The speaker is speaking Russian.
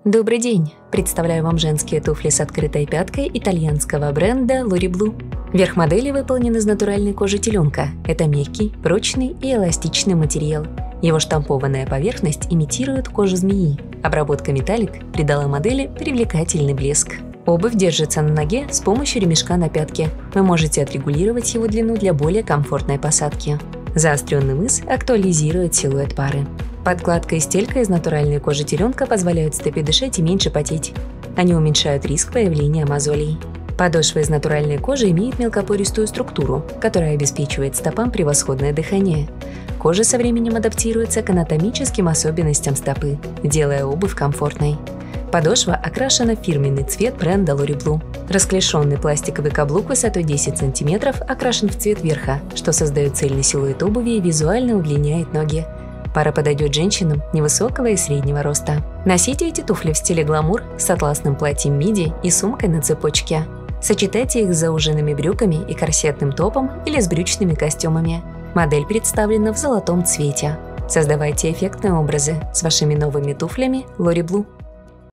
Добрый день! Представляю вам женские туфли с открытой пяткой итальянского бренда Lori Blue. Верх модели выполнен из натуральной кожи теленка. Это мягкий, прочный и эластичный материал. Его штампованная поверхность имитирует кожу змеи. Обработка металлик придала модели привлекательный блеск. Обувь держится на ноге с помощью ремешка на пятке. Вы можете отрегулировать его длину для более комфортной посадки. Заостренный мыс актуализирует силуэт пары. Подкладка и стелька из натуральной кожи теленка позволяют стопе дышать и меньше потеть. Они уменьшают риск появления мозолей. Подошва из натуральной кожи имеет мелкопористую структуру, которая обеспечивает стопам превосходное дыхание. Кожа со временем адаптируется к анатомическим особенностям стопы, делая обувь комфортной. Подошва окрашена в фирменный цвет бренда Lori Blue. Расклешенный пластиковый каблук высотой 10 см окрашен в цвет верха, что создает цельный силуэт обуви и визуально удлиняет ноги. Пара подойдет женщинам невысокого и среднего роста. Носите эти туфли в стиле гламур с атласным платьем миди и сумкой на цепочке. Сочетайте их с зауженными брюками и корсетным топом или с брючными костюмами. Модель представлена в золотом цвете. Создавайте эффектные образы с вашими новыми туфлями Lori Blue.